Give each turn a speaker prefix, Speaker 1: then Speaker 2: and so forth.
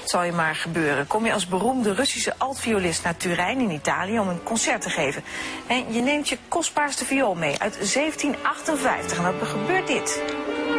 Speaker 1: Het zal je maar gebeuren. Kom je als beroemde Russische altviolist naar Turijn in Italië om een concert te geven. En je neemt je kostbaarste viool mee uit 1758 en dan gebeurt dit.